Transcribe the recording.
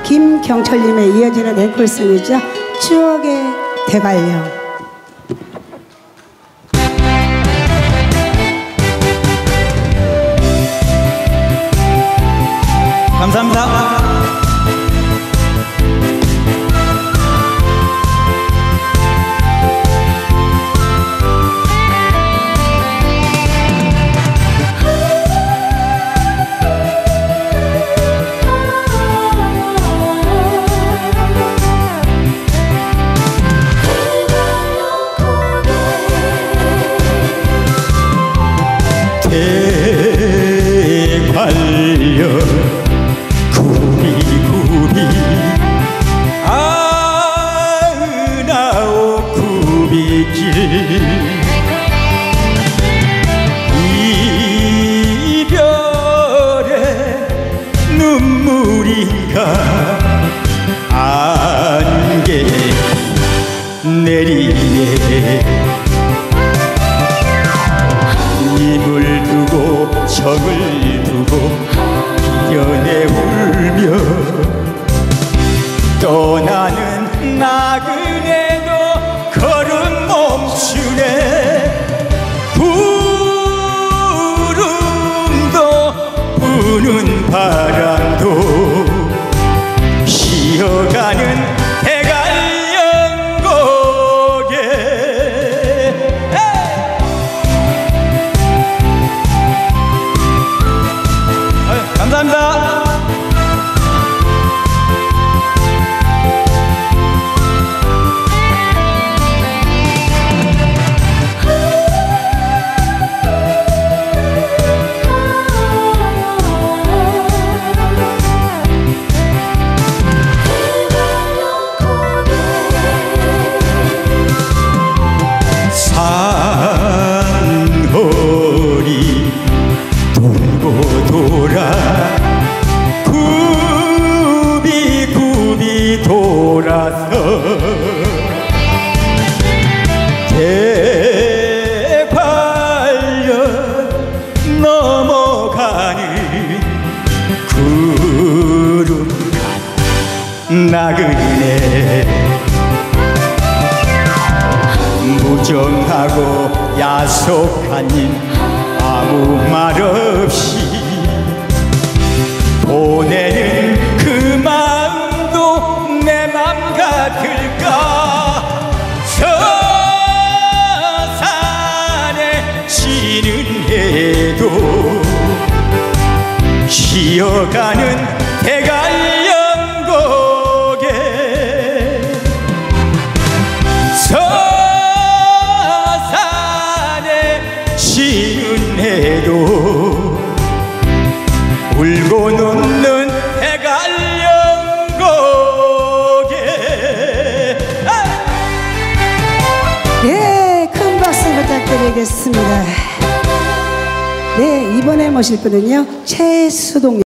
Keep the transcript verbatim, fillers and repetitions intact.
김경철님의 이어지는 앵콜송이죠. 추억의 대관령. 감사합니다. 대관령 구비구비 아흔아홉 구비길 이별의 눈물인가 안개 내리네 입을 두고 정을 두고 연애 울며 떠나는 나그네도 걸음 멈추네 구름도 부는 바람도 쉬어가는 대관령곡에 감사합니다. 산허리 돌고 돌아 굽이굽이 돌아서 대관령 넘어가는 구름 나그네 무정하고 야속한 님 아무 말 없이 보내는 그 마음도 내 맘 같을까 서산에 지는 해도 쉬어가는 대관령곡에 서산에 지는 해도 울고 녹는 대관령곡에 예, 큰 박수 부탁드리겠습니다. 네, 이번에 모실 분은요 최수동